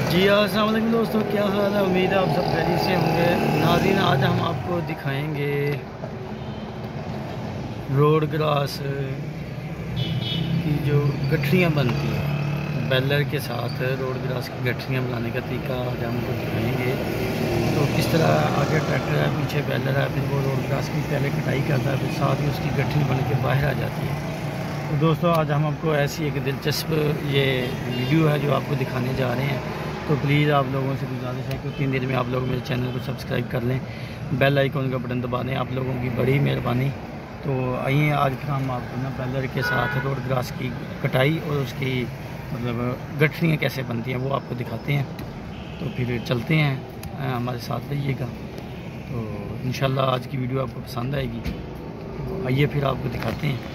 जी अस्सलाम वालेकुम दोस्तों, क्या हाल है। उम्मीद है आप सब खैरियत से होंगे। नाज़रीन, आज हम आपको दिखाएंगे रोड ग्रास की जो गठरियाँ बनती हैं बेलर के साथ। रोड ग्रास की गठरियाँ बनाने का तरीका आज हम आपको दिखाएंगे। तो किस तरह आगे ट्रैक्टर है, पीछे बेलर है, फिर वो रोड ग्रास की पहले कटाई करता है, फिर साथ ही उसकी गठरी बन के बाहर आ जाती है। तो दोस्तों, आज हम आपको ऐसी एक दिलचस्प ये वीडियो है जो आपको दिखाने जा रहे हैं। तो प्लीज़ आप लोगों से गुजारिश है कि 3 दिन में आप लोग मेरे चैनल को सब्सक्राइब कर लें, बेल आइकन का बटन दबा दें, आप लोगों की बड़ी मेहरबानी। तो आइए आज फिर हम आपको ना बेलर के साथ रोड ग्रास की कटाई और उसकी मतलब गठरियाँ कैसे बनती हैं वो आपको दिखाते हैं। तो फिर चलते हैं, हमारे साथ रहिएगा। तो इंशाल्लाह आज की वीडियो आपको पसंद आएगी। तो आइए फिर आपको दिखाते हैं।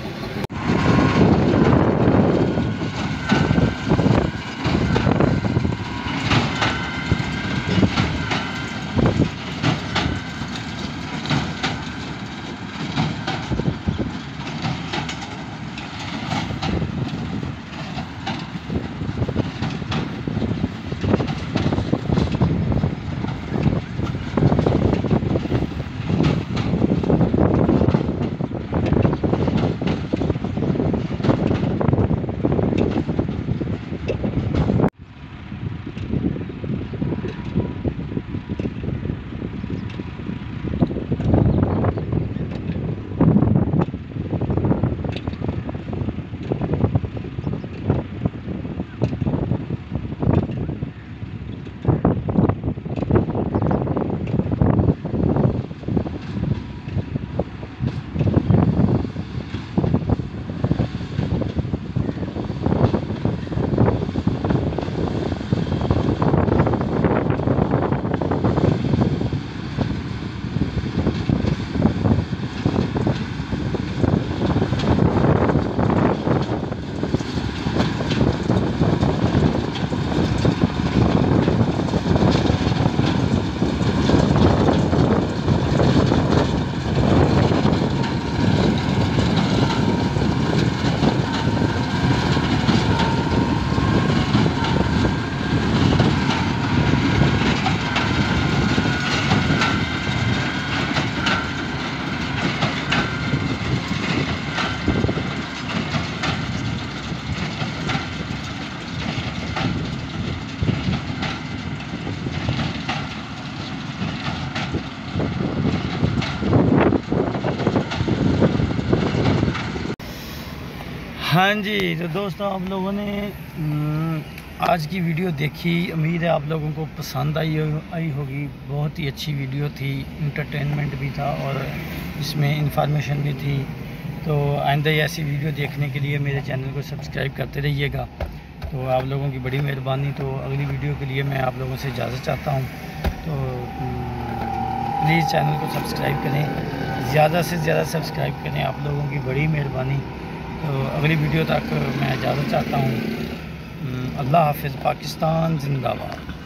हाँ जी, तो दोस्तों आप लोगों ने आज की वीडियो देखी, उम्मीद है आप लोगों को पसंद आई होगी। बहुत ही अच्छी वीडियो थी, इंटरटेनमेंट भी था और इसमें इंफॉर्मेशन भी थी। तो आइंदा ऐसी वीडियो देखने के लिए मेरे चैनल को सब्सक्राइब करते रहिएगा। तो आप लोगों की बड़ी मेहरबानी। तो अगली वीडियो के लिए मैं आप लोगों से इजाज़त चाहता हूँ। तो प्लीज़ चैनल को सब्सक्राइब करें, ज़्यादा से ज़्यादा सब्सक्राइब करें, आप लोगों की बड़ी मेहरबानी। तो अगली वीडियो तक मैं इजाज़त चाहता हूँ। अल्लाह हाफ़िज़। पाकिस्तान जिंदाबाद।